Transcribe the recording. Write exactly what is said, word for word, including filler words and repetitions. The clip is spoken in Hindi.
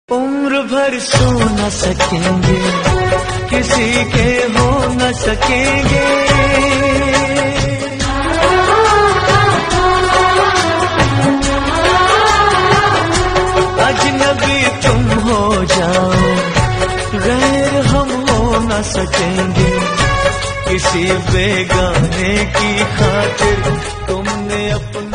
उम्र भर सो न सकेंगे, किसी के हो न सकेंगे। अजनबी तुम हो जाओ, गैर हम हो न सकेंगे। किसी बेगाने की खातिर तुमने अपने